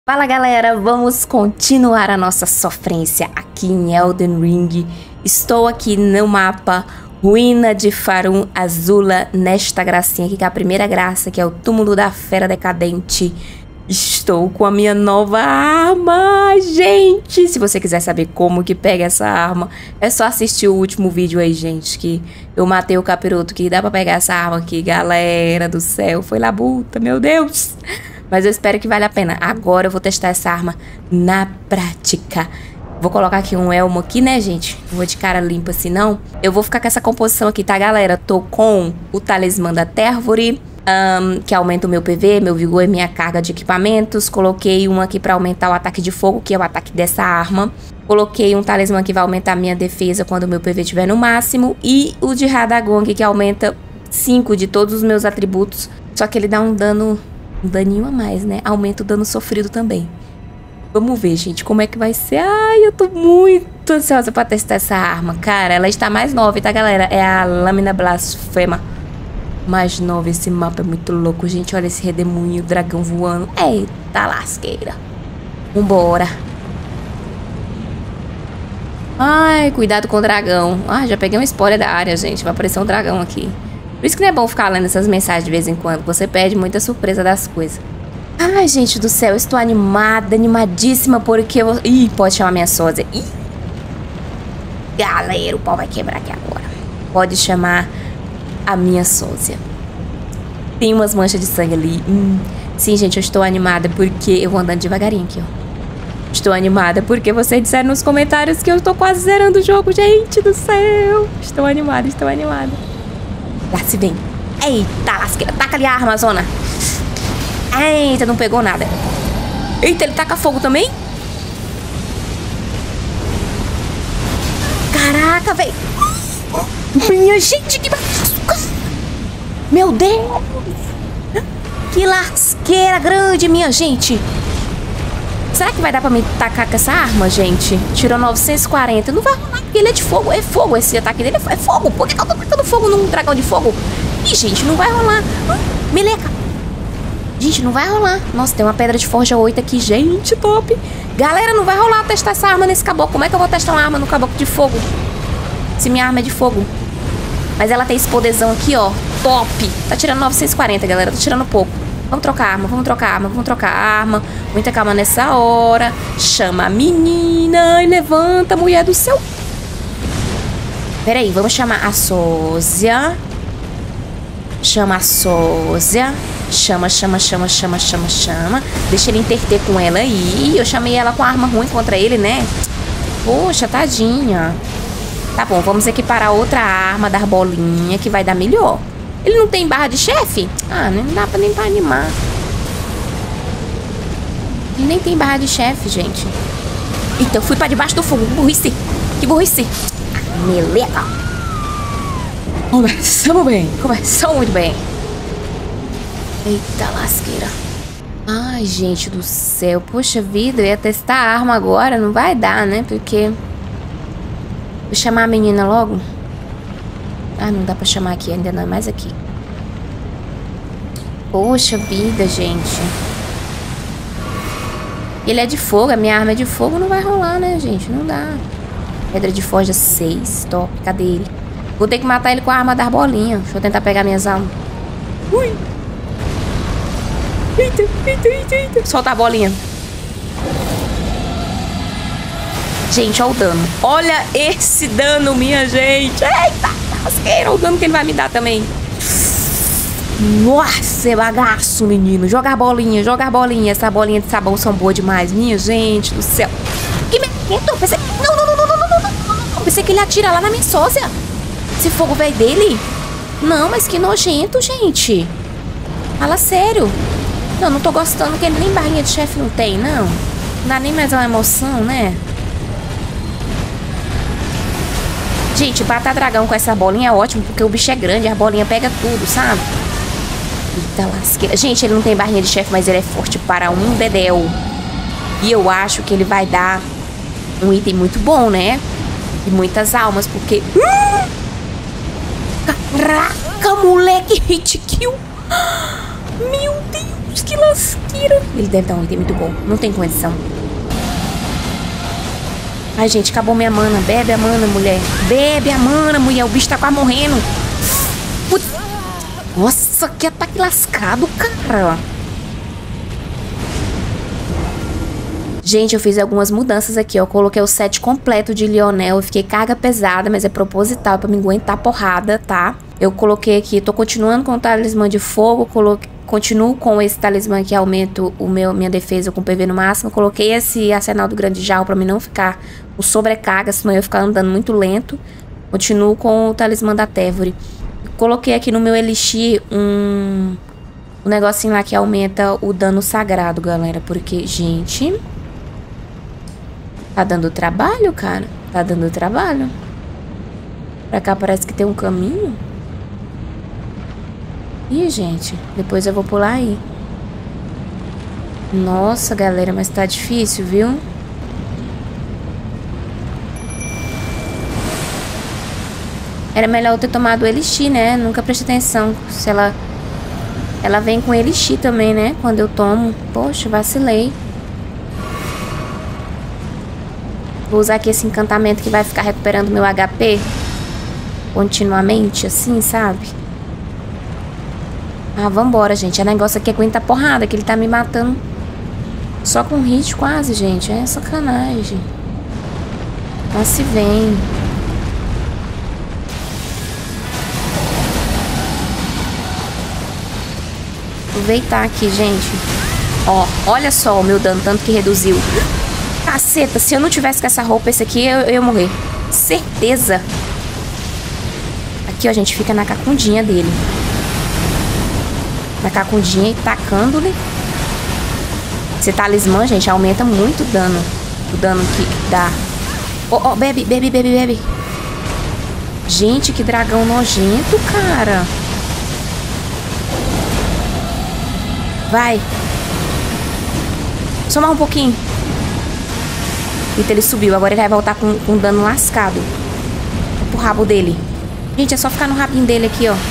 Fala galera, vamos continuar a nossa sofrência aqui em Elden Ring. Estou aqui no mapa Ruína de Farum Azula, nesta gracinha aqui, que é a primeira graça, que é o túmulo da fera decadente. Estou com a minha nova arma, gente! Se você quiser saber como que pega essa arma, é só assistir o último vídeo aí, gente, que eu matei o capiroto, que dá pra pegar essa arma aqui, galera do céu. Foi labuta, meu Deus! Mas eu espero que valha a pena. Agora eu vou testar essa arma na prática. Vou colocar aqui um elmo aqui, né, gente? Não vou de cara limpa assim, não. Eu vou ficar com essa composição aqui, tá, galera? Tô com o talismã da Térvore, que aumenta o meu PV, meu vigor e minha carga de equipamentos. Coloquei um aqui pra aumentar o ataque de fogo, que é o ataque dessa arma. Coloquei um talismã que vai aumentar a minha defesa quando o meu PV estiver no máximo. E o de Radagon, que aumenta 5 de todos os meus atributos. Só que ele dá um dano... um daninho a mais, né? Aumenta o dano sofrido também. Vamos ver, gente, como é que vai ser. Ai, eu tô muito ansiosa pra testar essa arma. Cara, ela está mais nova, tá, galera? É a Lâmina Blasfema. Mais nova, esse mapa é muito louco, gente. Olha esse redemoinho, dragão voando. Eita lasqueira. Vambora. Ai, cuidado com o dragão. Ah, já peguei um spoiler da área, gente. Vai aparecer um dragão aqui. Por isso que não é bom ficar lendo essas mensagens de vez em quando. Você perde muita surpresa das coisas. Ai, gente do céu, eu estou animada, animadíssima, porque eu... Ih, pode chamar minha sósia. Ih! Galera, o pau vai quebrar aqui agora. Pode chamar a minha sósia. Tem umas manchas de sangue ali. Sim, gente, eu estou animada porque... Eu vou andando devagarinho aqui, ó. Estou animada porque vocês disseram nos comentários que eu estou quase zerando o jogo, gente do céu. Estou animada, estou animada. Lá se vem. Eita, lasqueira. Taca ali a arma, zona. Eita, não pegou nada. Eita, ele taca fogo também? Caraca, velho. Minha gente, que machuca. Meu Deus. Que lasqueira grande, minha gente. Será que vai dar pra me tacar com essa arma, gente? Tirou 940. Não vai rolar, porque ele é de fogo. É fogo, esse ataque dele é fogo. Por que eu tô tacando fogo num dragão de fogo? Ih, gente, não vai rolar. Meleca. Gente, não vai rolar. Nossa, tem uma pedra de forja 8 aqui, gente, top. Galera, não vai rolar testar essa arma nesse caboclo. Como é que eu vou testar uma arma no caboclo de fogo? Se minha arma é de fogo. Mas ela tem esse poderzão aqui, ó. Top. Tá tirando 940, galera. Tá tirando pouco. Vamos trocar arma, vamos trocar arma, vamos trocar arma. Muita calma nessa hora. Chama a menina e levanta, mulher do céu. Peraí, vamos chamar a sósia. Chama a sósia. Chama. Deixa ele interter com ela aí. Eu chamei ela com a arma ruim contra ele, né? Poxa, tadinha. Tá bom, vamos equiparar outra arma, dar bolinha, que vai dar melhor. Ele não tem barra de chefe? Ah, não dá pra nem pra animar. Ele nem tem barra de chefe, gente. Então, eu fui pra debaixo do fogo. Que burrice. Que burrice. Meleca. Começamos bem. Começamos muito bem. Eita lasqueira. Ai, gente do céu. Poxa vida, eu ia testar a arma agora. Não vai dar, né? Porque... Vou chamar a menina logo. Ah, não dá pra chamar aqui ainda não, é mais aqui. Poxa vida, gente. Ele é de fogo, a minha arma é de fogo, não vai rolar, né, gente? Não dá. Pedra de forja 6, top. Cadê ele? Vou ter que matar ele com a arma da bolinha. Deixa eu tentar pegar minhas almas. Ui. Eita. Solta a bolinha. Gente, olha o dano. Olha esse dano, minha gente. Eita, lasqueira, o dano que ele vai me dar também. Nossa, é bagaço, menino. Joga a bolinha, joga a bolinha. Essa bolinha de sabão são boas demais, minha gente do céu. Que medo. Pensei... Não. Pensei que ele atira lá na minha sósia. Esse fogo veio dele? Não, mas que nojento, gente. Fala sério. Não tô gostando que ele nem barrinha de chefe não tem, não. Não dá nem mais uma emoção, né? Gente, matar dragão com essa bolinha é ótimo, porque o bicho é grande, a bolinha pega tudo, sabe? Eita lasqueira. Gente, ele não tem barrinha de chefe, mas ele é forte para um dedéu. E eu acho que ele vai dar um item muito bom, né? E muitas almas, porque... Caraca, moleque, hit kill. Meu Deus. Deus, que lasqueira. Ele deve dar um item muito bom. Não tem condição. Ai, gente, acabou minha mana. Bebe a mana, mulher. Bebe a mana, mulher. O bicho tá quase morrendo. Putz. Nossa, que ataque lascado, cara. Gente, eu fiz algumas mudanças aqui, ó. Eu coloquei o set completo de Lionel. Eu fiquei carga pesada, mas é proposital pra me aguentar porrada, tá? Eu coloquei aqui, tô continuando com o talismã de fogo. Continuo com esse talismã que aumenta minha defesa com PV no máximo. Eu coloquei esse arsenal do grande jarro pra mim não ficar com sobrecarga, senão eu ia ficar andando muito lento. Continuo com o talismã da Tevore. Coloquei aqui no meu elixir um negocinho lá que aumenta o dano sagrado, galera. Porque, gente, tá dando trabalho, cara. Tá dando trabalho. Pra cá parece que tem um caminho. Ih, gente, depois eu vou pular aí. Nossa, galera, mas tá difícil, viu? Era melhor eu ter tomado o elixir, né? Nunca prestei atenção se ela vem com elixir também, né? Quando eu tomo. Poxa, vacilei. Vou usar aqui esse encantamento que vai ficar recuperando meu HP continuamente, assim, sabe? Ah, vambora, gente. O negócio aqui é aguentar porrada, que ele tá me matando só com hit quase, gente. É sacanagem. Mas se vem. Aproveitar aqui, gente. Ó, olha só o meu dano, tanto que reduziu. Caceta, se eu não tivesse com essa roupa, esse aqui, eu ia morrer. Certeza. Aqui, ó, a gente fica na cacundinha dele. Na cacundinha e tacando-lhe. Esse talismã, gente, aumenta muito o dano. O dano que dá. Ó, bebe, bebe, bebe, bebe. Gente, que dragão nojento, cara. Vai. Só mais um pouquinho. Eita, ele subiu. Agora ele vai voltar com dano lascado. Pro rabo dele. Gente, é só ficar no rabinho dele aqui, ó.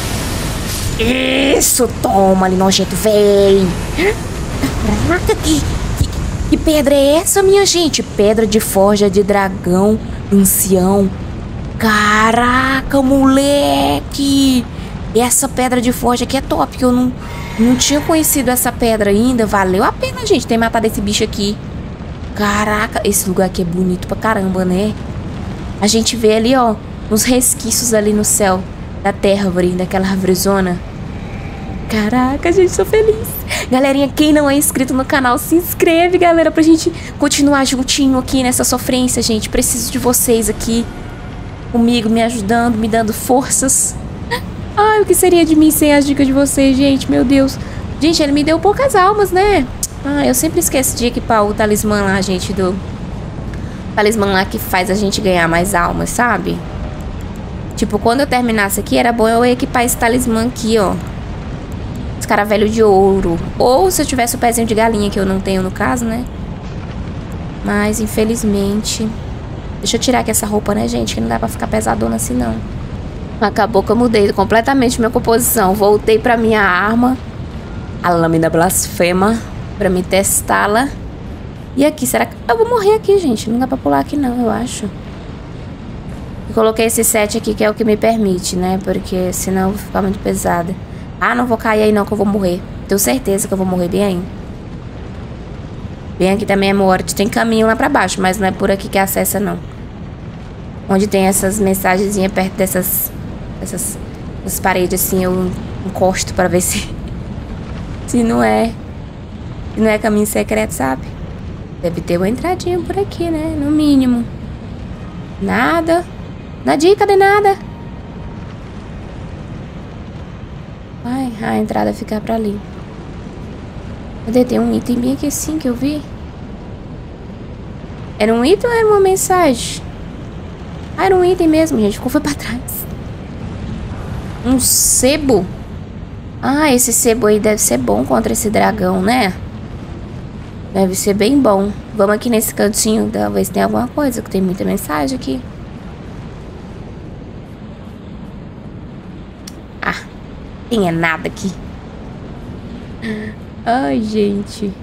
Isso, toma ali, nojento, vem. Caraca, que pedra é essa, minha gente? Pedra de forja de dragão ancião. Caraca, moleque. Essa pedra de forja aqui é top, que eu não tinha conhecido essa pedra ainda. Valeu a pena, gente, ter matado esse bicho aqui. Caraca, esse lugar aqui é bonito pra caramba, né? A gente vê ali, ó, uns resquícios ali no céu da Tevore, daquela árvorezona. Caraca, gente, tô feliz. Galerinha, quem não é inscrito no canal, se inscreve, galera, pra gente continuar juntinho aqui nessa sofrência, gente. Preciso de vocês aqui comigo, me ajudando, me dando forças. Ai, o que seria de mim sem as dicas de vocês, gente? Meu Deus. Gente, ele me deu poucas almas, né? Ah, eu sempre esqueço de equipar o talismã lá, gente, do talismã lá que faz a gente ganhar mais almas, sabe? Tipo, quando eu terminasse aqui, era bom eu equipar esse talismã aqui, ó. Escaravelho de ouro. Ou se eu tivesse o pezinho de galinha, que eu não tenho no caso, né? Mas, infelizmente... Deixa eu tirar aqui essa roupa, né, gente? Que não dá pra ficar pesadona assim, não. Acabou que eu mudei completamente minha composição. Voltei pra minha arma. A lâmina blasfema. Pra me testá-la. E aqui, será que... Eu vou morrer aqui, gente. Não dá pra pular aqui, não, eu acho. Eu coloquei esse set aqui, que é o que me permite, né? Porque senão eu vou ficar muito pesada. Ah, não vou cair aí não, que eu vou morrer. Tenho certeza que eu vou morrer bem aí. Bem aqui também é morte. Tem caminho lá pra baixo, mas não é por aqui que acessa, não. Onde tem essas mensagenzinhas perto dessas paredes, assim, eu encosto pra ver se não é caminho secreto, sabe? Deve ter uma entradinha por aqui, né? No mínimo. Nada. Nadinha, cadê nada? Ai, a entrada fica pra ali. Cadê? Tem um item bem aqui assim que eu vi. Era um item ou era uma mensagem? Ah, era um item mesmo, gente. Ficou foi pra trás. Um sebo? Ah, esse sebo aí deve ser bom contra esse dragão, né? Deve ser bem bom. Vamos aqui nesse cantinho. Talvez tenha alguma coisa, que tem muita mensagem aqui. Ah, tem nada aqui. Ai, gente.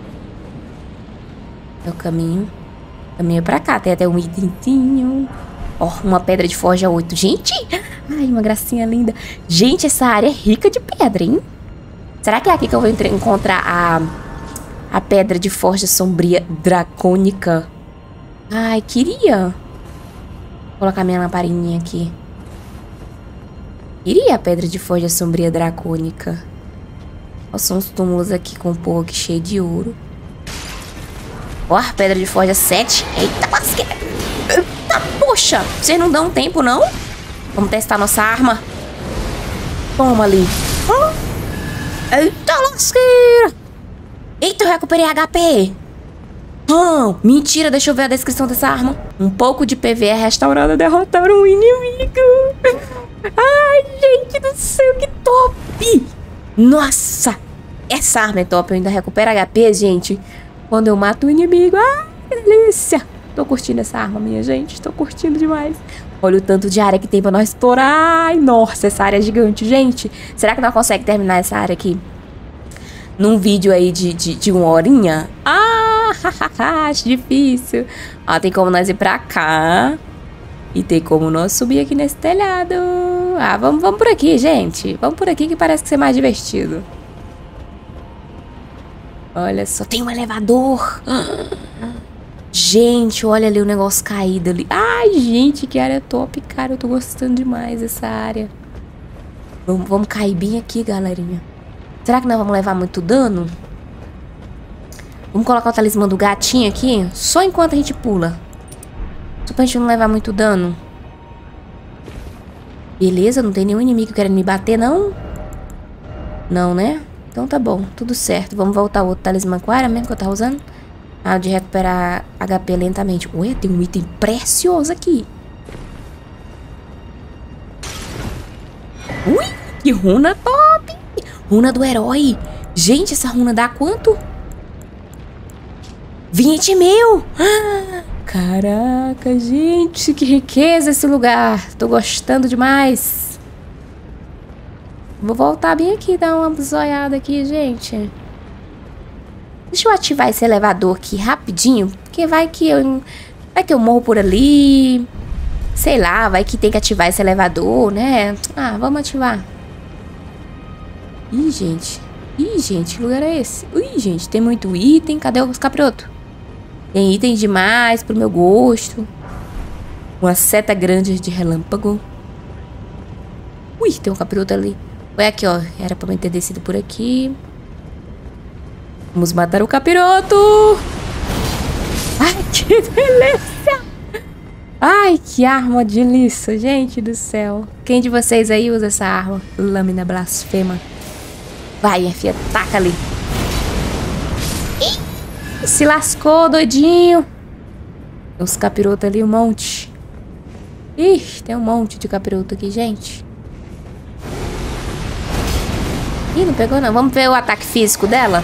É o caminho. Caminho pra cá. Tem até um itemzinho. Ó, uma pedra de forja 8. Gente! Ai, uma gracinha linda. Gente, essa área é rica de pedra, hein? Será que é aqui que eu vou encontrar a pedra de forja sombria dracônica? Ai, queria. Vou colocar minha lamparinha aqui. Queria a pedra de forja sombria dracônica. Olha, são uns túmulos aqui com um pouco aqui cheio de ouro. Ó, pedra de forja 7. Eita, lasqueira. Eita, poxa. Vocês não dão tempo, não? Vamos testar nossa arma. Toma ali. Eita, lasqueira. Eita, eu recuperei HP. Mentira, deixa eu ver a descrição dessa arma. Um pouco de PV é restaurada, derrotar um inimigo. Ai, gente do céu, que top. Nossa, essa arma é top. Eu ainda recupero HP, gente, quando eu mato o inimigo. Ai, que delícia. Tô curtindo essa arma, minha gente. Tô curtindo demais. Olha o tanto de área que tem pra nós explorar. Ai, nossa, essa área é gigante, gente. Será que nós conseguimos terminar essa área aqui num vídeo aí de 1 horinha? Acho difícil. Ó, tem como nós ir pra cá. E tem como nós subir aqui nesse telhado. Ah, vamos por aqui, gente. Vamos por aqui que parece que ser mais divertido. Olha só, tem um elevador. Gente, olha ali o negócio caído ali. Ai, gente, que área top, cara. Eu tô gostando demais dessa área. Vamos cair bem aqui, galerinha. Será que nós vamos levar muito dano? Vamos colocar o talismã do gatinho aqui, só enquanto a gente pula. Só pra gente não levar muito dano. Beleza, não tem nenhum inimigo querendo me bater, não? Não, né? Então tá bom, tudo certo. Vamos voltar ao outro talismã. Qual era mesmo que eu tava usando? Ah, de recuperar HP lentamente. Ué, tem um item precioso aqui. Ui, que runa top! Runa do herói. Gente, essa runa dá quanto? 20 mil! Caraca, gente, que riqueza esse lugar. Tô gostando demais. Vou voltar bem aqui, dar uma zoiada aqui, gente. Deixa eu ativar esse elevador aqui rapidinho, porque vai que eu morro por ali. Sei lá, vai que tem que ativar esse elevador, né? Ah, vamos ativar. Ih, gente. Ih, gente, que lugar é esse? Ih, gente, tem muito item. Cadê os capirotos? Tem item demais pro meu gosto. Uma seta grande de relâmpago. Ui, tem um capiroto ali. Olha aqui, ó. Era pra eu ter descido por aqui. Vamos matar o capiroto. Ai, que delícia. Ai, que arma de liça, gente do céu. Quem de vocês aí usa essa arma? Lâmina blasfema. Vai, minha filha, taca ali. Ih, se lascou, doidinho. Tem uns capirotos ali, um monte. Ih, tem um monte de capiroto aqui, gente. Ih, não pegou não. Vamos ver o ataque físico dela.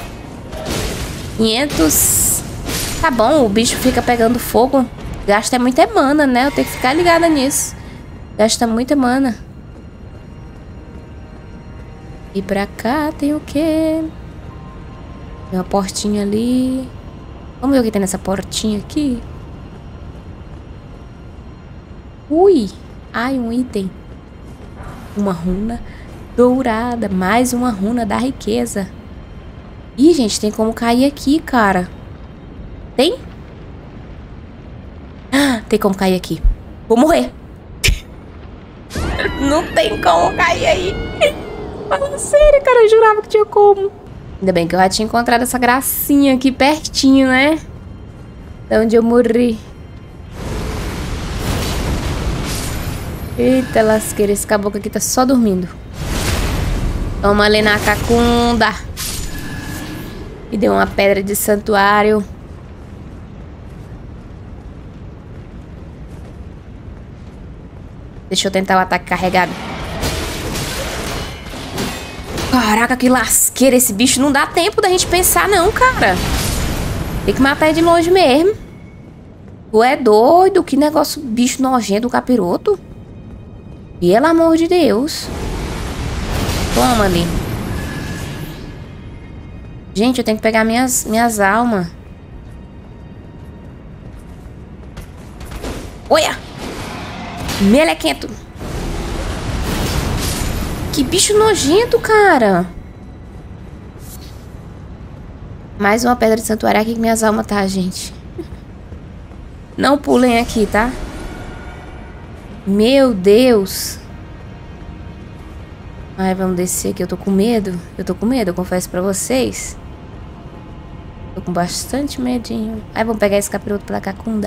500. Tá bom, o bicho fica pegando fogo. Gasta muita mana, né? Eu tenho que ficar ligada nisso. Gasta muita mana. E pra cá tem o quê? Tem uma portinha ali. Vamos ver o que tem nessa portinha aqui. Ui! Ai, um item. Uma runa dourada. Mais uma runa da riqueza. Ih, gente, tem como cair aqui, cara. Tem? Ah, tem como cair aqui. Vou morrer. Não tem como cair aí. Fala sério, cara. Eu jurava que tinha como. Ainda bem que eu já tinha encontrado essa gracinha aqui pertinho, né? De onde eu morri. Eita lasqueira. Esse caboclo aqui tá só dormindo. Toma ali na cacunda. E deu uma pedra de santuário. Deixa eu tentar o ataque carregado. Caraca, que lasqueira esse bicho. Não dá tempo da gente pensar não, cara. Tem que matar ele de longe mesmo. Tu é doido? Que negócio bicho nojento, o capiroto. Pelo amor de Deus. Toma ali. Gente, eu tenho que pegar minhas almas. Olha! Melequento! Que bicho nojento, cara! Mais uma pedra de santuário aqui que minhas almas tá, gente. Não pulem aqui, tá? Meu Deus! Ai, vamos descer aqui. Eu tô com medo. Eu confesso pra vocês. Tô com bastante medinho. Ai, vamos pegar esse capiroto pela cacunda.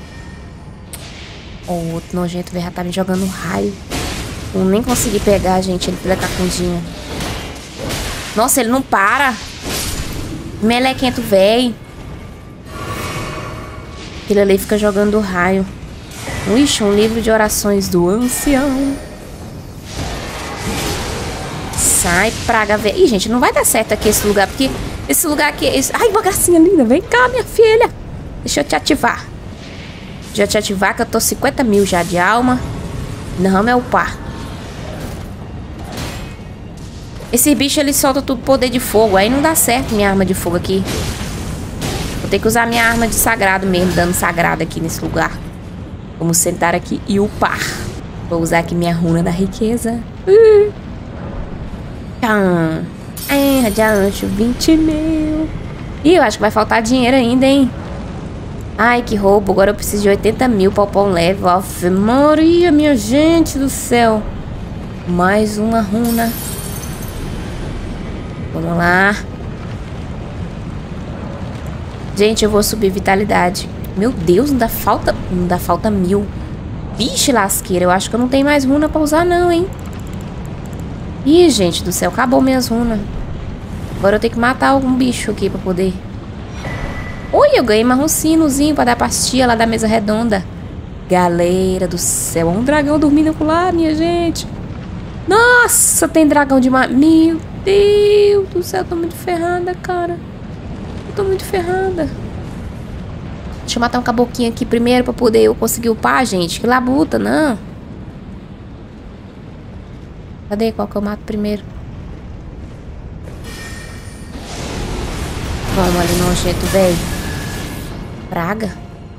Ó, o outro nojento já tá me jogando raio. Eu nem consegui pegar, gente, ele pela cacundinha. Nossa, ele não para. Melequento, véi. Aquele ali fica jogando raio. Ixi, um livro de orações do ancião. Sai, praga, véi. Ih, gente, não vai dar certo aqui esse lugar, porque esse lugar aqui... Ai, uma gracinha linda. Vem cá, minha filha. Deixa eu te ativar. Já te ativar que eu tô 50 mil já de alma. Não, meu pá. Esse bicho, ele solta tudo poder de fogo. Aí não dá certo minha arma de fogo aqui. Vou ter que usar minha arma de sagrado mesmo. Dano sagrado aqui nesse lugar. Vamos sentar aqui e upar. Vou usar aqui minha runa da riqueza. Radiante, 20 mil. Ih, eu acho que vai faltar dinheiro ainda, hein? Ai, que roubo. Agora eu preciso de 80 mil pra upar um level. Ave Maria, minha gente do céu. Mais uma runa. Vamos lá. Gente, eu vou subir vitalidade. Meu Deus, não dá falta 1000. Vixe, lasqueira. Eu acho que eu não tenho mais runa pra usar não, hein? Ih, gente do céu. Acabou minhas runas. Agora eu tenho que matar algum bicho aqui pra poder... Oi, eu ganhei mais um sinozinho pra dar pastilha lá da mesa redonda. Galera do céu. Um dragão dormindo lá, minha gente. Nossa, tem dragão demais. Meu Deus do céu. Eu tô muito ferrada, cara. Eu tô muito ferrada. Deixa eu matar um caboquinho aqui primeiro pra poder eu conseguir upar, gente. Que labuta, não. Cadê? Qual que eu mato primeiro? Vamos ali, nojento, velho. Praga.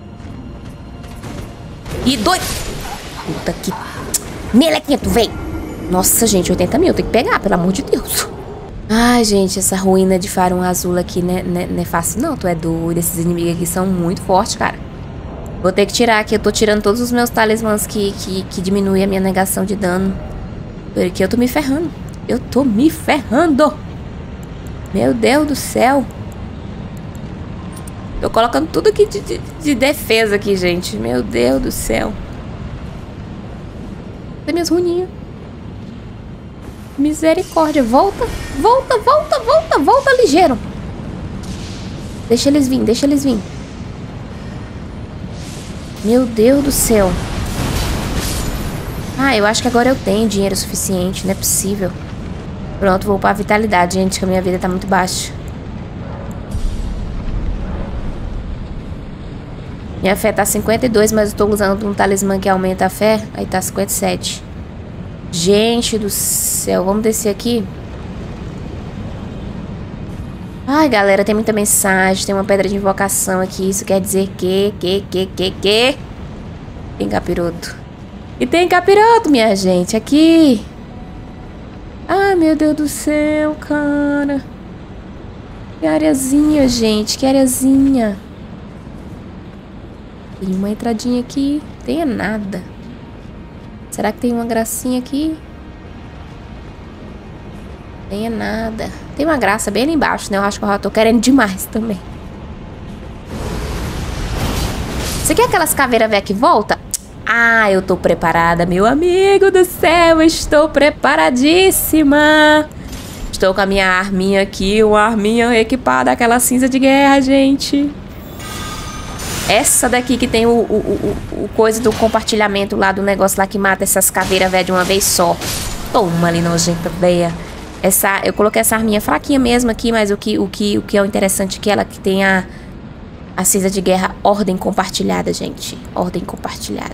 E doido. Puta que... Melequento, velho. Nossa, gente, 80 mil. Tem que pegar, pelo amor de Deus. Ai, gente, essa ruína de Farum Azula aqui não é fácil, não. Tu é doido. Esses inimigos aqui são muito fortes, cara. Vou ter que tirar aqui. Eu tô tirando todos os meus talismãs que diminuem a minha negação de dano. Porque eu tô me ferrando. Eu tô me ferrando. Meu Deus do céu. Tô colocando tudo aqui de defesa aqui, gente. Meu Deus do céu. Cadê minhas runinhas? Misericórdia. Volta. Volta, volta, volta. Volta ligeiro. Deixa eles vir, deixa eles vir. Meu Deus do céu. Ah, eu acho que agora eu tenho dinheiro suficiente. Não é possível. Pronto, vou upar a vitalidade, gente, que a minha vida tá muito baixa. Minha fé tá 52, mas eu tô usando um talismã que aumenta a fé. Aí tá 57. Gente do céu, vamos descer aqui. Ai, galera, tem muita mensagem. Tem uma pedra de invocação aqui. Isso quer dizer que... Tem capiroto. E tem capiroto, minha gente, aqui. Ai, meu Deus do céu, cara. Que areazinha, gente, que areazinha. Tem uma entradinha aqui. Tem nada. Será que tem uma gracinha aqui? Tem nada. Tem uma graça bem ali embaixo, né? Eu acho que eu já tô querendo demais também. Você quer aquelas caveiras velhas que volta? Ah, eu tô preparada, meu amigo do céu. Estou preparadíssima. Estou com a minha arminha aqui. Uma arminha equipada, aquela cinza de guerra, gente. Essa daqui que tem o coisa do compartilhamento lá, do negócio lá que mata essas caveiras velhas de uma vez só. Toma ali, nojenta véia. Eu coloquei essa arminha fraquinha mesmo aqui, mas o que é o interessante é que ela que tem a cinza de guerra, ordem compartilhada, gente. Ordem compartilhada.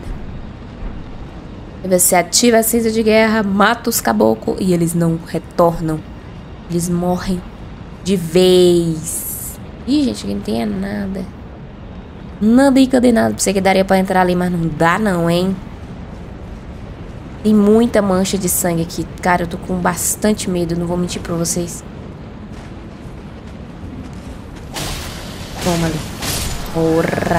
Você ativa a cinza de guerra, mata os caboclos e eles não retornam. Eles morrem. De vez. Ih, gente, aqui não tem nada. Nada aí, cadê nada? Pensei que daria pra entrar ali, mas não dá não, hein? Tem muita mancha de sangue aqui. Cara, eu tô com bastante medo, não vou mentir pra vocês. Toma ali. Porra.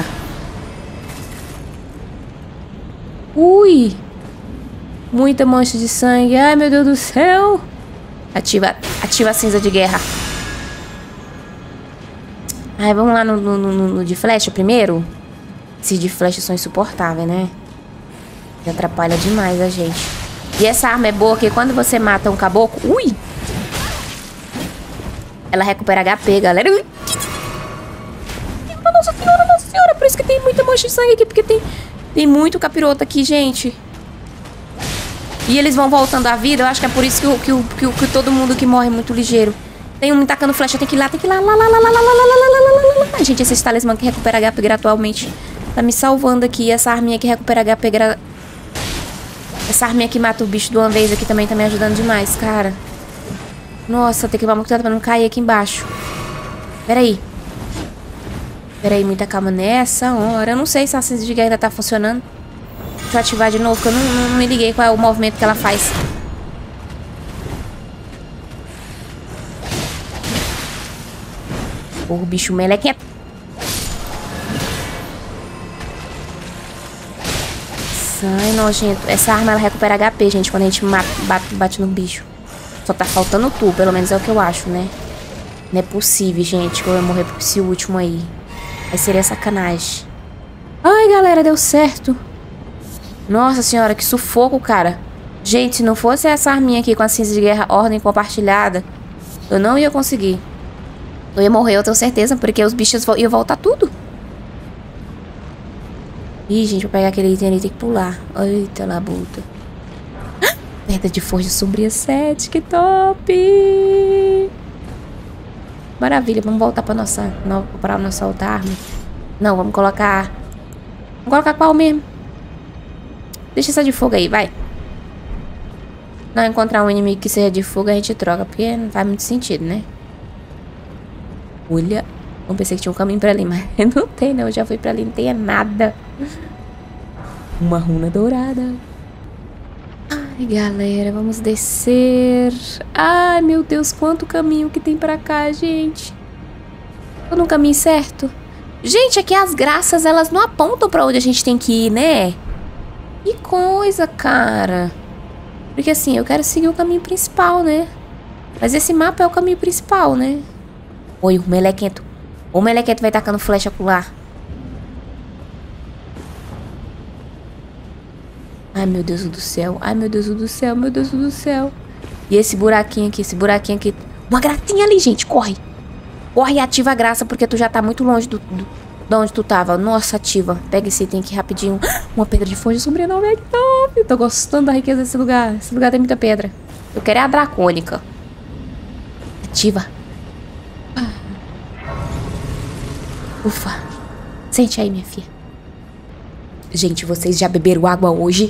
Ui. Muita mancha de sangue. Ai, meu Deus do céu. Ativa a cinza de guerra. Ai, vamos lá no de flecha primeiro. Esses de flecha são insuportáveis, né? Atrapalha demais a gente. E essa arma é boa porque quando você mata um caboclo... Ui! Ela recupera HP, galera. Ui! Nossa senhora, por isso que tem muita mancha de sangue aqui. Porque tem muito capiroto aqui, gente. E eles vão voltando à vida. Eu acho que é por isso que todo mundo que morre é muito ligeiro. Tem um me tacando flecha, tem que ir lá, Gente, esse talismã que recupera HP gratuitamente tá me salvando aqui. Essa arminha que recupera HP Essa arminha que mata o bicho de uma vez aqui também tá me ajudando demais, cara. Nossa, tem que tomar muito cuidado pra não cair aqui embaixo. Peraí, muita calma nessa hora. Eu não sei se a cinza de guerra ainda tá funcionando. Deixa eu ativar de novo, porque eu não me liguei qual é o movimento que ela faz. Porra, o bicho melequento. Ai, nojento. Essa arma, ela recupera HP, gente, quando a gente bate no bicho. Só tá faltando tu, pelo menos é o que eu acho, né? Não é possível, gente, que eu ia morrer por esse último aí. Aí seria sacanagem. Ai, galera, deu certo. Nossa senhora, que sufoco, cara. Gente, se não fosse essa arminha aqui com a cinza de guerra, ordem compartilhada, eu não ia conseguir. Eu ia morrer, eu tenho certeza, porque os bichos iam voltar tudo. Ih, gente, pra pegar aquele item ali tem que pular. Eita, labuta. Perda de forja sombria 7, que top! Maravilha, vamos voltar pra nossa outra arma. Não, vamos colocar... Vamos colocar qual mesmo? Deixa essa de fogo aí, vai. Não encontrar um inimigo que seja de fogo, a gente troca, porque não faz muito sentido, né? Olha, eu pensei que tinha um caminho pra ali, mas não tem não, eu já fui pra ali, não tem nada. Uma runa dourada. Ai, galera, vamos descer. Ai, meu Deus, quanto caminho que tem pra cá, gente. Tô no caminho certo? Gente, aqui as graças, elas não apontam pra onde a gente tem que ir, né? Que coisa, cara. Porque assim, eu quero seguir o caminho principal, né? Mas esse mapa é o caminho principal, né? Oi, o melequento. O melequento vai tacando flecha por lá. Ai, meu Deus do céu. Ai, meu Deus do céu. Meu Deus do céu. E esse buraquinho aqui. Uma gratinha ali, gente. Corre. Corre e ativa a graça, porque tu já tá muito longe de onde tu tava. Nossa, ativa. Pega esse item aqui rapidinho. Uma pedra de forja sombria não é top. Tô gostando da riqueza desse lugar. Esse lugar tem muita pedra. Eu quero é a dracônica. Ativa. Ufa. Sente aí, minha filha. Gente, vocês já beberam água hoje?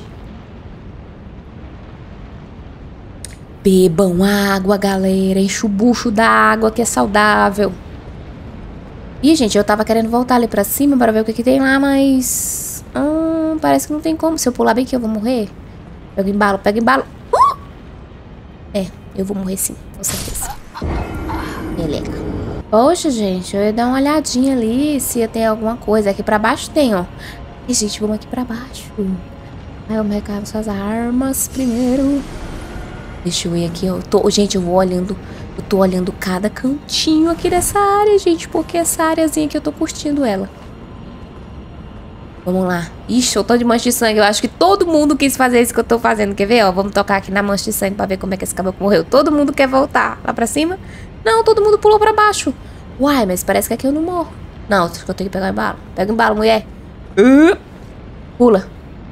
Bebam água, galera. Enche o bucho da água, que é saudável. Ih, gente, eu tava querendo voltar ali pra cima para ver o que tem lá, mas... parece que não tem como. Se eu pular bem aqui, eu vou morrer. Pega o embalo. É, eu vou morrer sim, com certeza. Meleca. Poxa, gente, eu ia dar uma olhadinha ali se tem alguma coisa. Aqui pra baixo tem, ó. E, gente, vamos aqui pra baixo. Aí vamos recarregar suas armas primeiro. Deixa eu ir aqui, ó. Gente, eu tô olhando cada cantinho aqui dessa área, gente. Porque essa áreazinha aqui eu tô curtindo ela. Vamos lá. Ixi, eu tô de mancha de sangue. Eu acho que todo mundo quis fazer isso que eu tô fazendo. Quer ver, ó? Vamos tocar aqui na mancha de sangue pra ver como é que esse caboclo morreu. Todo mundo quer voltar lá pra cima? Não, todo mundo pulou pra baixo. Uai, mas parece que aqui eu não morro. Não, acho que eu tenho que pegar o embalo. Pega o embalo, mulher. Pula.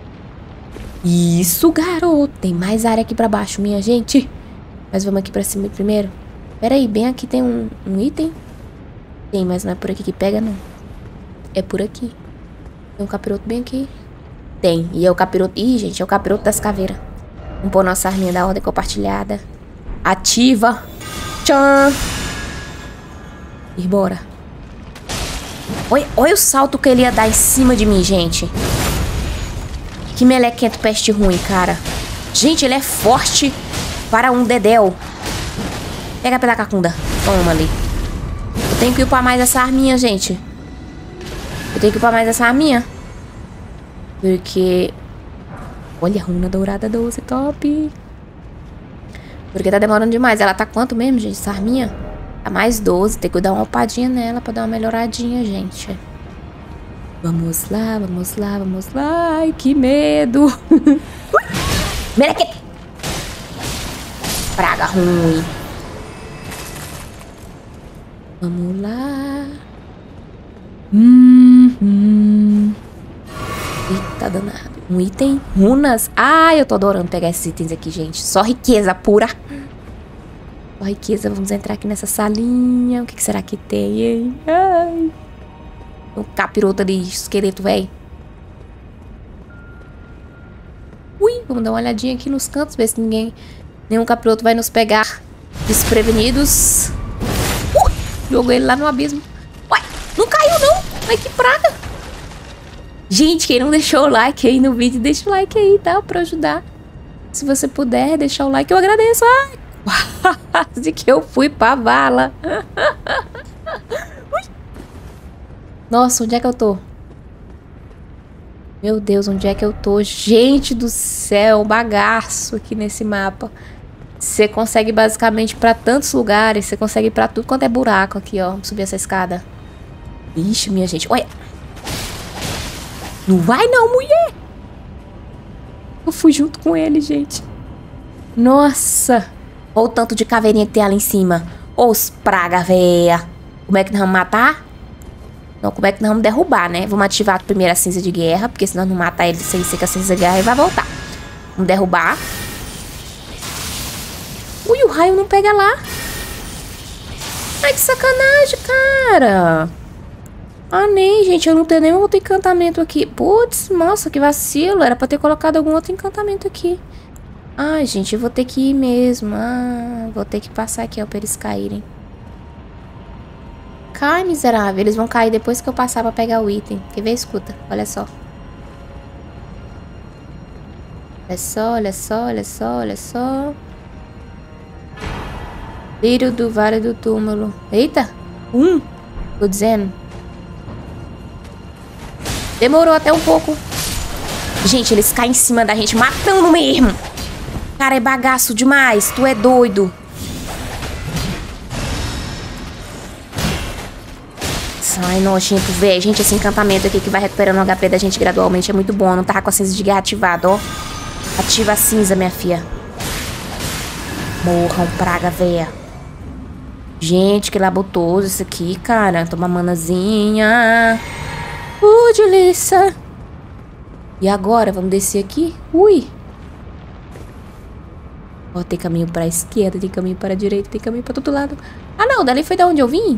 Isso, garoto. Tem mais área aqui pra baixo, minha gente. Mas vamos aqui pra cima primeiro. Pera aí, bem aqui tem um item. Tem, mas não é por aqui que pega, não. É por aqui. Tem um capiroto bem aqui. Tem, e é o capiroto... Ih, gente, é o capiroto das caveiras. Vamos pôr nossa arminha da ordem compartilhada. Ativa. Tchan. Ir embora. Olha o salto que ele ia dar em cima de mim, gente. Que melequento peste ruim, cara. Gente, ele é forte para um dedéu. Pega pela cacunda. Toma ali. Eu tenho que upar mais essa arminha, gente. Eu tenho que upar mais essa arminha. Porque... Olha, runa dourada 12, top. Porque tá demorando demais. Ela tá quanto mesmo, gente? Essa arminha? Tá mais 12. Tem que dar uma upadinha nela pra dar uma melhoradinha, gente. Vamos lá, vamos lá, vamos lá. Ai, que medo. Melequete. Praga ruim. Vamos lá. Eita, danado. Um item. Runas. Ai, eu tô adorando pegar esses itens aqui, gente. Só riqueza pura. Só riqueza. Vamos entrar aqui nessa salinha. O que será que tem, hein? Ai. Um capiroto ali, esqueleto, velho. Ui, vamos dar uma olhadinha aqui nos cantos, ver se nenhum capiroto vai nos pegar desprevenidos. Jogou ele lá no abismo. Ué, não caiu não. Ai, que praga. Gente, quem não deixou o like aí no vídeo, deixa o like aí, tá? Pra ajudar. Se você puder deixar o like, eu agradeço. Ai, quase que eu fui pra vala. Nossa, onde é que eu tô? Meu Deus, onde é que eu tô? Gente do céu, um bagaço aqui nesse mapa. Você consegue basicamente ir pra tantos lugares. Você consegue ir pra tudo quanto é buraco aqui, ó. Vamos subir essa escada. Ixi, minha gente. Olha. Não vai não, mulher. Eu fui junto com ele, gente. Nossa. Olha o tanto de caveirinha que tem ali em cima. Ô, os praga, véia. Como é que nós vamos matar? Não, como é que nós vamos derrubar, né? Vamos ativar primeiro a cinza de guerra, porque senão não matar ele sem ser com a cinza de guerra, ele vai voltar. Vamos derrubar. Ui, o raio não pega lá. Ai, que sacanagem, cara. Ah, nem, gente, eu não tenho nenhum outro encantamento aqui. Putz, nossa, que vacilo. Era pra ter colocado algum outro encantamento aqui. Ai, gente, eu vou ter que ir mesmo. Ah, vou ter que passar aqui, ó, pra eles caírem. Cai, miserável. Eles vão cair depois que eu passar pra pegar o item. Quer ver? Escuta. Olha só. Olha só, olha só, olha só, olha só. Lírio do Vale do Túmulo. Eita. Tô dizendo. Demorou até um pouco. Gente, eles caem em cima da gente, matando mesmo. Cara, é bagaço demais. Tu é doido. Ai, nojento, velho. Gente, esse encantamento aqui que vai recuperando o HP da gente gradualmente é muito bom. Não tava com a cinza de guerra ativada, ó. Ativa a cinza, minha filha. Morram, praga, véia. Gente, que labotoso isso aqui, cara. Toma manazinha. Delícia. E agora, vamos descer aqui? Ui. Ó, tem caminho pra esquerda, tem caminho para a direita, tem caminho pra todo lado. Ah, não, dali foi da onde eu vim?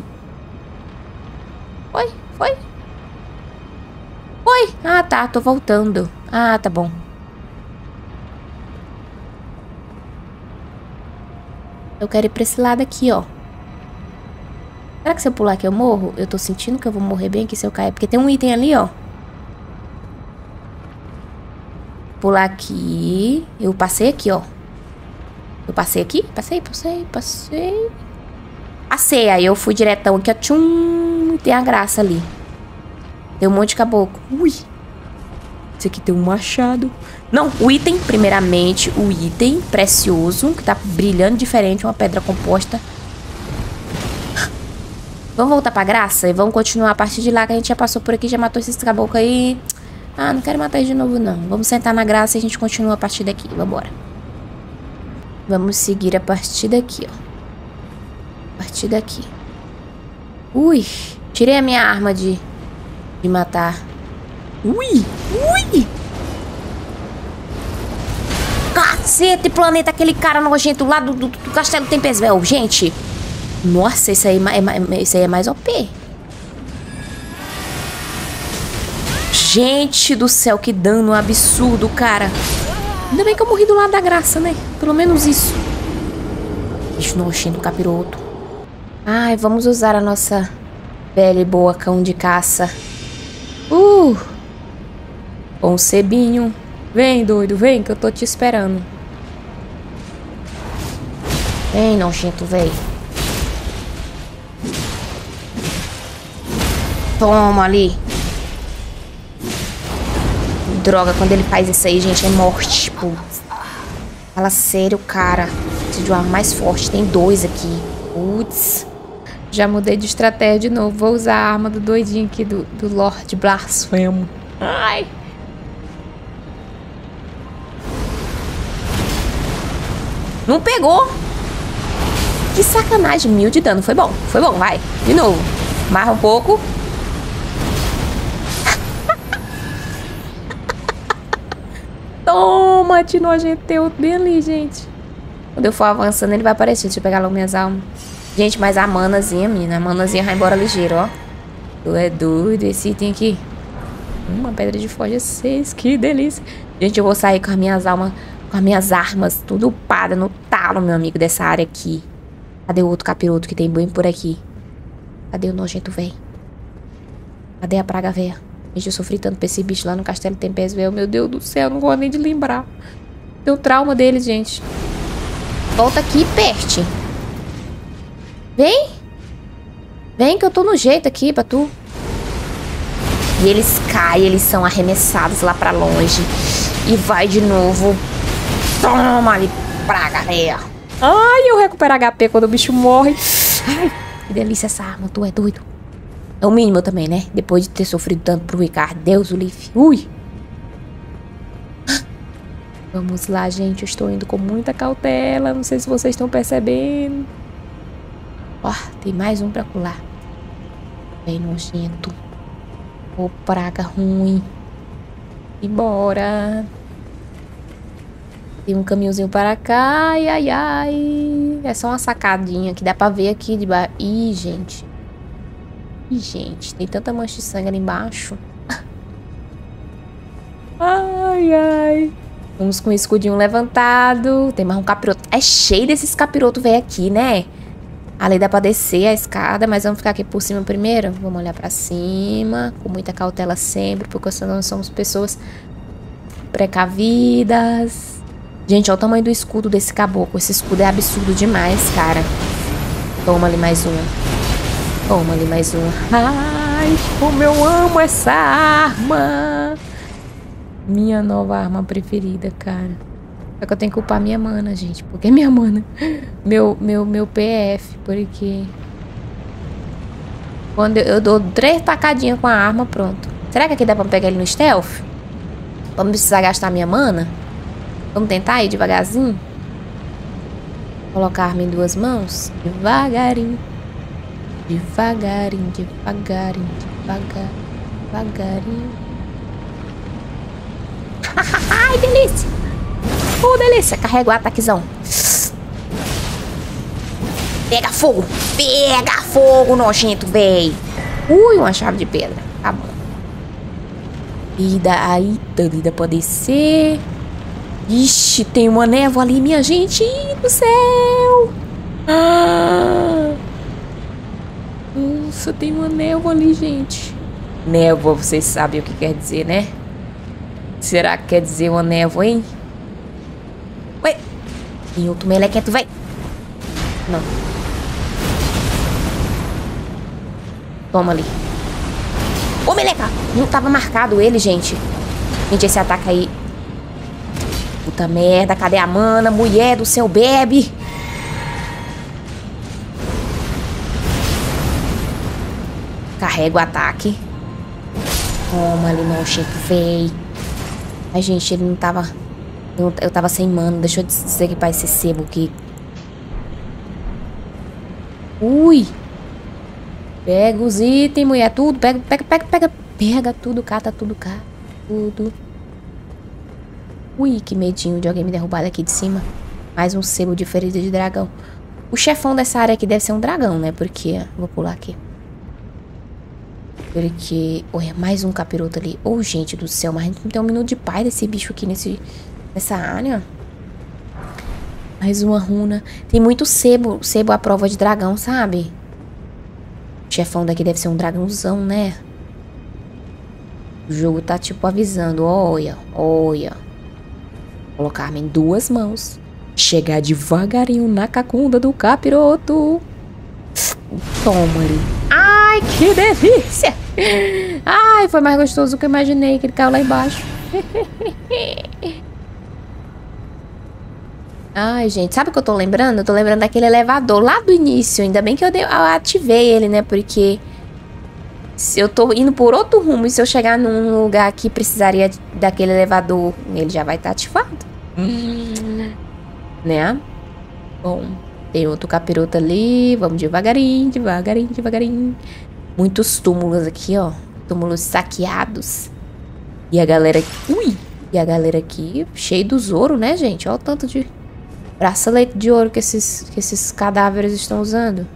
Foi? Ah, tá, tô voltando. Ah, tá bom. Eu quero ir pra esse lado aqui, ó. Será que se eu pular aqui eu morro? Eu tô sentindo que eu vou morrer bem aqui se eu cair. Porque tem um item ali, ó. Pular aqui. Eu passei aqui, ó. Eu passei aqui? Passei. Passei, aí eu fui diretão aqui, ó. Tchum, tem a graça ali. Tem um monte de caboclo. Ui. Esse aqui tem um machado. Não, o item, primeiramente, o item precioso, que tá brilhando diferente, uma pedra composta. Vamos voltar pra graça e vamos continuar a partir de lá, que a gente já passou por aqui, já matou esses caboclos aí. Ah, não quero matar ele de novo, não. Vamos sentar na graça e a gente continua a partir daqui. Vambora. Vamos seguir a partir daqui, ó. A partir daqui. Ui. Tirei a minha arma de matar. Ui. Cacete, planeta, aquele cara nojento lá do Castelo Tempestvel. Gente. Nossa, esse aí é mais OP. Gente do céu, que dano absurdo, cara. Ainda bem que eu morri do lado da graça, né? Pelo menos isso. Bicho nojento, capiroto. Ai, vamos usar a nossa velha e boa cão de caça. Com o sebinho. Vem, doido, vem que eu tô te esperando. Vem, nojento, vem. Toma ali. Droga, quando ele faz isso aí, gente, é morte. Putz. Fala sério, cara. Preciso de uma arma mais forte. Tem 2 aqui. Putz. Já mudei de estratégia de novo. Vou usar a arma do doidinho aqui, do Lorde Blasfemo. Ai. Não pegou. Que sacanagem. 1000 de dano. Foi bom, vai. De novo. Marra um pouco. Toma, de nojenteu bem ali, gente. Quando eu for avançando, ele vai aparecer. Deixa eu pegar logo minhas almas. Gente, mas a manazinha, menina. A manazinha vai embora ligeiro, ó. Tu é doido. Esse item aqui. Uma pedra de forja 6. Que delícia. Gente, eu vou sair com as minhas almas... Com as minhas armas tudo upada no talo, meu amigo, dessa área aqui. Cadê o outro capiroto que tem bem por aqui? Cadê o nojento, velho? Cadê a praga, velha? Gente, eu sofri tanto pra esse bicho lá no Castelo Tempés, velho. Meu Deus do céu, não gosto nem de lembrar. Tenho trauma deles, gente. Volta aqui, peste. Vem. Vem que eu tô no jeito aqui pra tu. E eles caem, eles são arremessados lá pra longe. E vai de novo. Toma ali, praga, velha. Ai, eu recupero HP quando o bicho morre. Ai, que delícia essa arma, tu é doido. É o mínimo também, né? Depois de ter sofrido tanto pro Ricardo. Deus o livre. Ui. Vamos lá, gente. Eu estou indo com muita cautela. Não sei se vocês estão percebendo. Ó, tem mais um pra pular. Bem nojento. Ô, praga ruim. Embora. Tem um caminhozinho para cá. Ai, ai, ai. É só uma sacadinha que dá pra ver aqui de baixo. Ih, gente. Ih, gente. Tem tanta mancha de sangue ali embaixo. Ai, ai. Vamos com o escudinho levantado. Tem mais um capiroto. É cheio desses capirotos, velho, aqui, né? Ali dá pra descer a escada, mas vamos ficar aqui por cima primeiro. Vamos olhar pra cima. Com muita cautela sempre, porque nós somos pessoas precavidas. Gente, olha o tamanho do escudo desse caboclo. Esse escudo é absurdo demais, cara. Toma ali mais um. Toma ali mais um. Ai, como eu amo essa arma. Minha nova arma preferida, cara. Só que eu tenho que upar minha mana, gente. Porque é minha mana. Meu PF. Porque... quando eu dou 3 tacadinhas com a arma, pronto. Será que aqui dá pra pegar ele no stealth? Pra não precisar gastar minha mana? Vamos tentar ir devagarzinho? Colocar a arma em 2 mãos. Devagarinho. Devagarinho, devagarinho, devagarinho. Ai, delícia! Oh, delícia! Carrega o ataquezão. Pega fogo! Pega fogo, nojento, véi! Ui, uma chave de pedra. Tá bom. E daí, ainda pode ser. Ixi, tem uma névoa ali, minha gente do céu! Ah! Nossa, tem uma névoa ali, gente. Névoa, vocês sabem o que quer dizer, né? Será que quer dizer uma névoa, hein? Ué! Tem outro melequento, vai! Não. Toma ali. Ô, meleca! Não tava marcado ele, gente. Gente, esse ataque aí... puta merda, cadê a mana? Mulher do céu, bebe! Carrega o ataque. Toma ali, nojento, véi. Ai, gente, ele não tava... eu tava sem mana. Deixa eu desequipar esse sebo aqui. Ui! Pega os itens, mulher. Tudo. Pega. Pega tudo, cata tudo, cata tudo. Ui, que medinho de alguém me derrubar daqui de cima. Mais um sebo de ferida de dragão. O chefão dessa área aqui deve ser um dragão, né? Porque... vou pular aqui. Porque... olha, mais um capiroto ali. Oh, gente do céu, mas a gente não tem um minuto de paz desse bicho aqui nessa área. Mais uma runa. Tem muito sebo à prova de dragão, sabe? chefão daqui deve ser um dragãozão, né? O jogo tá tipo avisando. Olha, olha. Colocar a arma em 2 mãos. Chegar devagarinho na cacunda do capiroto. Toma ali. Ai, que delícia. Ai, foi mais gostoso do que eu imaginei, que ele caiu lá embaixo. Ai, gente, sabe o que eu tô lembrando? Eu tô lembrando daquele elevador lá do início. Ainda bem que eu ativei ele, né? Porque se eu tô indo por outro rumo e se eu chegar num lugar que precisaria daquele elevador, ele já vai estar ativado. Né? Bom, tem outro capiroto ali. Vamos devagarinho, devagarinho, devagarinho. Muitos túmulos aqui, ó. Túmulos saqueados. E a galera... Ui! E a galera aqui cheio dos ouro, né, gente? Olha o tanto de bracelete de ouro que esses cadáveres estão usando.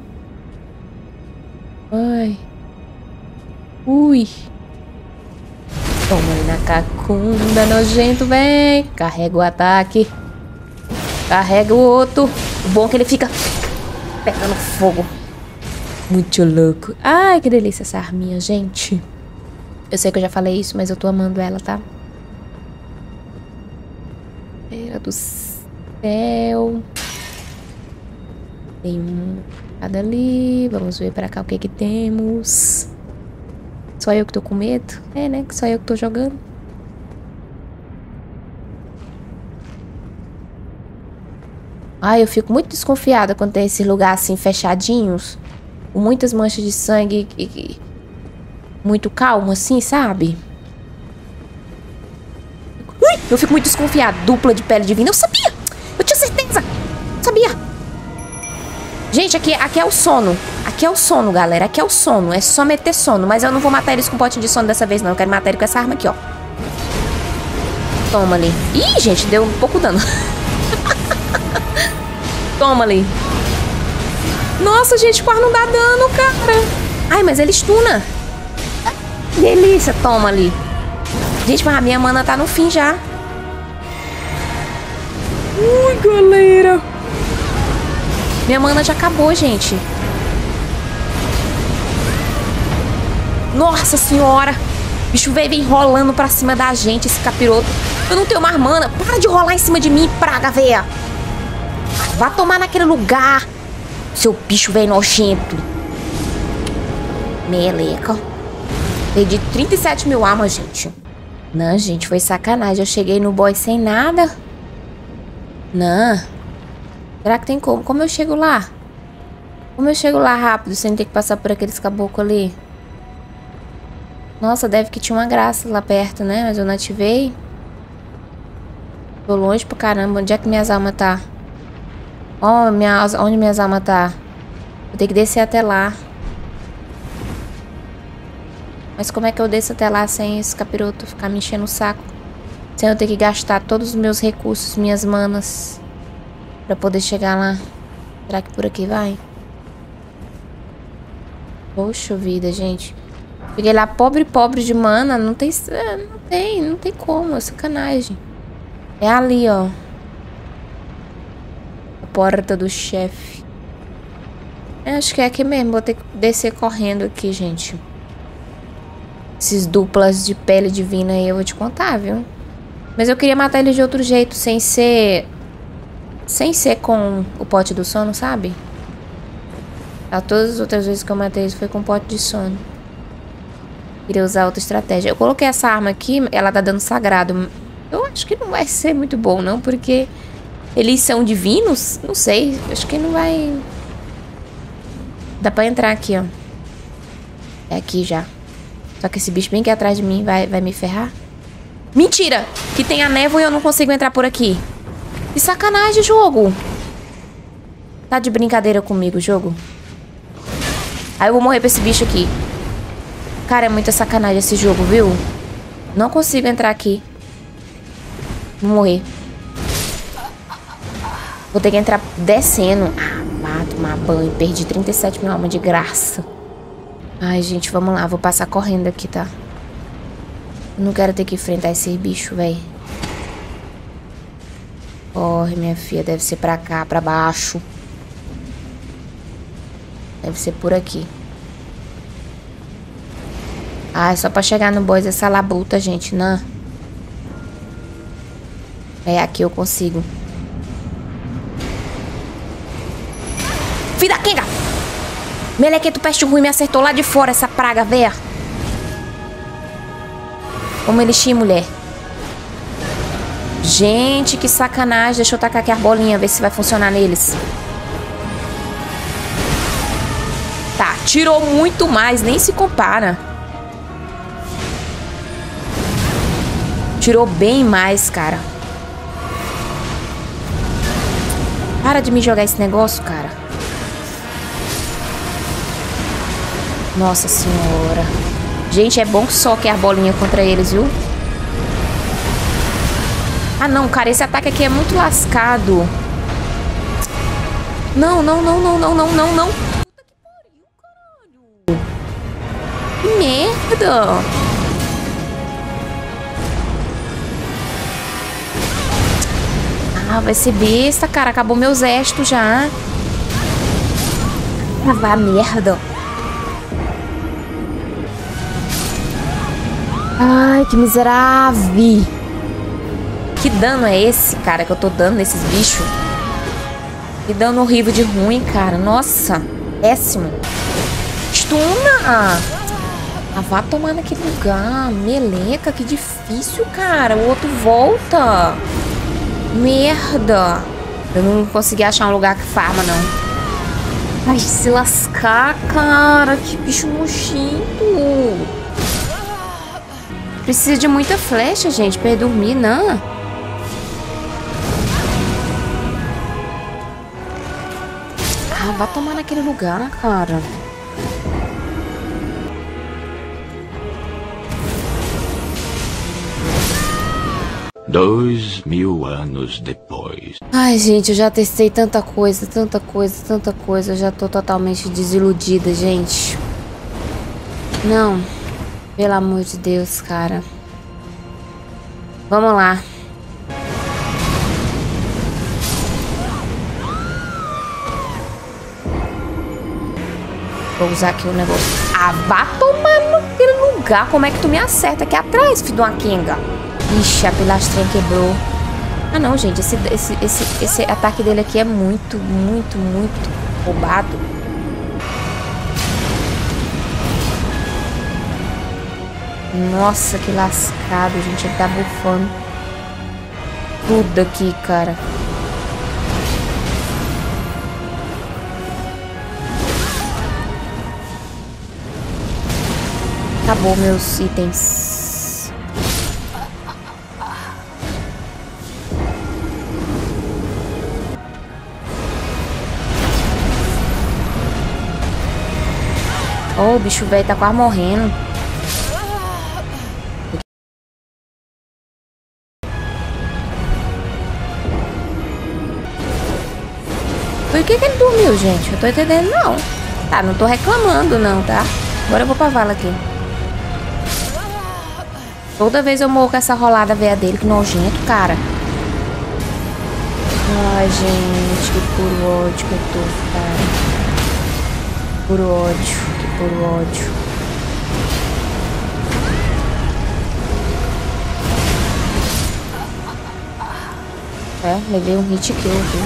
Ai. Ui. Toma aí na cacunda, nojento, vem. Carrega o ataque. Carrega o outro. O bom é que ele fica pegando fogo. Muito louco. Ai, que delícia essa arminha, gente. Eu sei que eu já falei isso, mas eu tô amando ela, tá? Meu do céu. Tem um cada ali. Vamos ver pra cá o que que temos. Só eu que tô com medo? É, né? Só eu que tô jogando. Ai, eu fico muito desconfiada quando tem esses lugares assim fechadinhos. Com muitas manchas de sangue e muito calmo assim, sabe? Ui, eu fico muito desconfiada. Dupla de pele divina. Eu sabia! Eu tinha certeza! Sabia! Gente, aqui é o sono. Aqui é o sono, galera. Aqui é o sono. É só meter sono. Mas eu não vou matar eles com pote de sono dessa vez, não. Eu quero matar ele com essa arma aqui, ó. Toma ali. Ih, gente, deu um pouco dano. Toma ali. Nossa, gente, quase não dá dano, cara. Ai, mas ele stuna. Delícia, toma ali. Gente, mas a minha mana tá no fim já. Ui, galera. Minha mana já acabou, gente. Nossa senhora. O bicho vem rolando pra cima da gente, esse capiroto. Eu não tenho mais mana. Para de rolar em cima de mim, praga, véia. Vá tomar naquele lugar. Seu bicho velho nojento. Meleca. Perdi 37 mil almas, gente. Não, gente, foi sacanagem. Eu cheguei no boss sem nada. Não. Será que tem como? Como eu chego lá? Como eu chego lá rápido, sem ter que passar por aqueles caboclos ali? Nossa, deve que tinha uma graça lá perto, né? Mas eu não ativei. Tô longe pra caramba. Onde é que minhas almas tá? Ó, onde minhas almas tá? Vou ter que descer até lá. Mas como é que eu desço até lá sem esse capiroto ficar me enchendo o saco? Sem eu ter que gastar todos os meus recursos, minhas manas, pra poder chegar lá. Será que por aqui vai? Poxa vida, gente. Cheguei lá pobre de mana. Não tem como. É sacanagem. É ali, ó. A porta do chefe. Acho que é aqui mesmo. Vou ter que descer correndo aqui, gente. Esses duplas de pele divina aí eu vou te contar, viu? Mas eu queria matar ele de outro jeito, sem ser com o pote do sono, sabe? Todas as outras vezes que eu matei isso foi com o pote de sono. Queria usar outra estratégia. Eu coloquei essa arma aqui, ela dá dano sagrado. Eu acho que não vai ser muito bom, não, porque eles são divinos? Não sei, acho que não vai... Dá pra entrar aqui, ó. É aqui já. Só que esse bicho bem aqui atrás de mim vai me ferrar. Mentira! Que tem a névoa e eu não consigo entrar por aqui. Que sacanagem, jogo. Tá de brincadeira comigo, jogo. Aí eu vou morrer pra esse bicho aqui. Cara, é muita sacanagem esse jogo, viu? Não consigo entrar aqui. Vou morrer. Vou ter que entrar descendo. Ah, vá tomar banho. Perdi 37 mil almas de graça. Ai, gente, vamos lá. Vou passar correndo aqui, tá? Não quero ter que enfrentar esse bicho, velho. Corre, minha filha. Deve ser pra cá, pra baixo. Deve ser por aqui. Ah, é só pra chegar no boss essa labuta, gente, né? É, aqui eu consigo. Filha da Kenga! Melequeto peste ruim me acertou lá de fora, essa praga, véia. Como elixir, mulher. Gente, que sacanagem. Deixa eu tacar aqui a bolinha, ver se vai funcionar neles. Tá, tirou muito mais, nem se compara. Tirou bem mais, cara. Para de me jogar esse negócio, cara. Nossa senhora. Gente, é bom que soque a bolinha contra eles, viu? Ah, não, cara. Esse ataque aqui é muito lascado. Não, não, não, não, não, não, não, não. Puta que pariu, caralho. Que merda. Ah, vai ser besta, cara. Acabou meu exército já. Ah, vá merda. Ai, que miserável. Que dano é esse, cara, que eu tô dando nesses bichos? Que dano horrível de ruim, cara. Nossa, péssimo. Stuna. Ah, vá tomar naquele lugar. Meleca, que difícil, cara. O outro volta. Merda. Eu não consegui achar um lugar que farma, não. Ai, se lascar, cara. Que bicho nojento. Precisa de muita flecha, gente, pra ir dormir, não. Ah, vá tomar naquele lugar, cara. Dois mil anos depois. Ai, gente, eu já testei tanta coisa, tanta coisa, tanta coisa. Eu já tô totalmente desiludida, gente. Não. Pelo amor de Deus, cara. Vamos lá. Vou usar aqui o negócio. Ah, vá tomar naquele lugar. Como é que tu me acerta aqui atrás, filho de uma Kenga? Ixi, a pilastrinha quebrou. Ah, não, gente. Esse ataque dele aqui é muito, muito, muito roubado. Nossa, que lascado, gente. Ele tá bufando tudo aqui, cara. Acabou meus itens. Oh, o bicho velho tá quase morrendo. Por que ele dormiu, gente? Eu tô entendendo, não. Tá, não tô reclamando, não, tá? Agora eu vou pra vala aqui. Toda vez eu morro com essa rolada velha dele. Que nojento, cara. Ai, gente, que puro ódio que eu tô, cara. Puro ódio, que puro ódio. É, levei um hit kill aqui.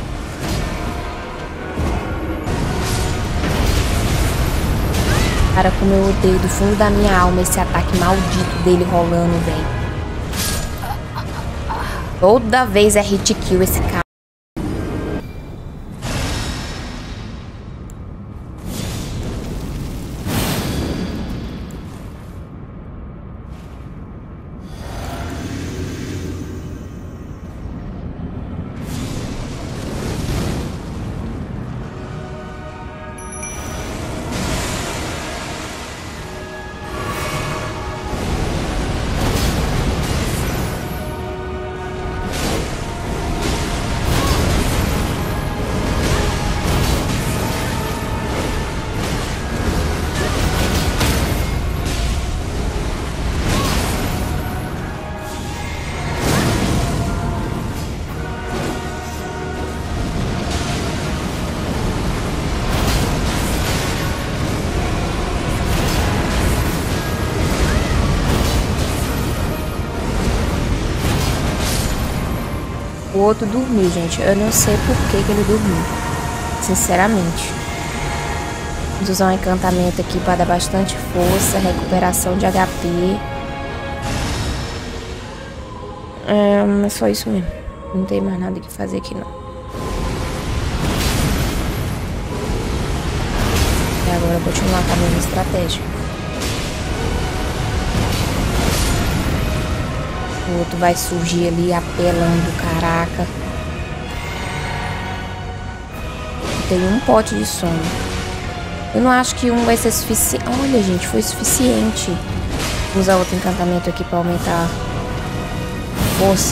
Cara, como eu odeio do fundo da minha alma esse ataque maldito dele rolando, velho. Toda vez é hit kill esse cara. O outro dormiu, gente. Eu não sei por que ele dormiu. Sinceramente. Vamos usar um encantamento aqui para dar bastante força. Recuperação de HP. É só isso mesmo. Não tem mais nada que fazer aqui, não. E agora continuar com a mesma estratégia. O outro vai surgir ali apelando, caraca. Tem um pote de sono. Eu não acho que um vai ser suficiente. Olha, gente, foi suficiente. Vou usar outro encantamento aqui pra aumentar a força.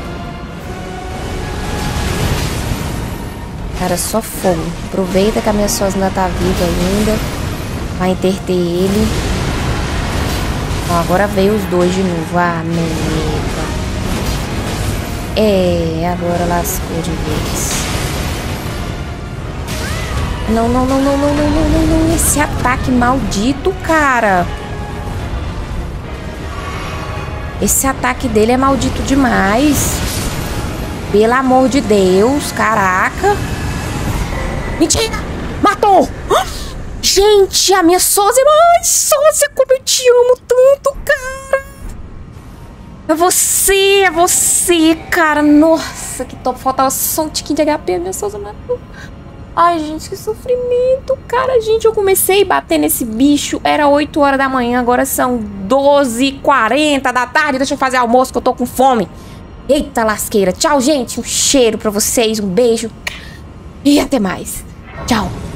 Cara, só fogo. Aproveita que a minha sósia ainda tá viva ainda. Vai interter ele. Ó, agora veio os dois de novo. Ah, nega. É, agora lascou de vez. Não. Esse ataque maldito, cara. Esse ataque dele é maldito demais. Pelo amor de Deus, caraca. Mentira! Matou! Gente, a minha sósia... Ai, sósia, como eu te amo tanto, cara. É você, cara. Nossa, que top. Faltava só um tiquinho de HP, a minha sósia matou. Ai, gente, que sofrimento, cara. Gente, eu comecei a bater nesse bicho. Era 8 horas da manhã, agora são 12h40 da tarde. Deixa eu fazer almoço que eu tô com fome. Eita lasqueira. Tchau, gente. Um cheiro pra vocês, um beijo. E até mais. Tchau.